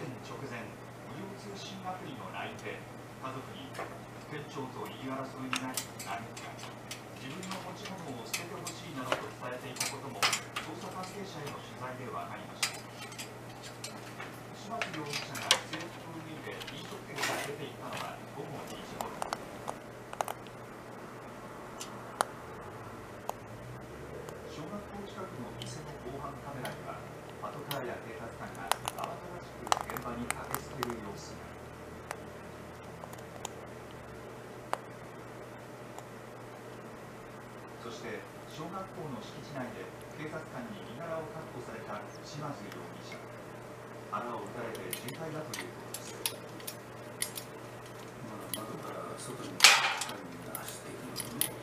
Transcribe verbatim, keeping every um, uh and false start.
件直前、無料通信アプリの ライン で家族に店長と言い争いになり何か自分の持ち物を捨ててほしいなどと伝えていたことも捜査関係者への取材で分かりました。島津容疑者が制服を脱いで飲食店から出ていったのは午後にじごろ。小学校近くの店の防犯カメラにはパトカーや警察官が慌ただしく現場に駆けつける様子が。そして小学校の敷地内で警察官に身柄を確保された島津容疑者。腹を撃たれて重体だということです。 まあ、窓から外に入り出しているのね。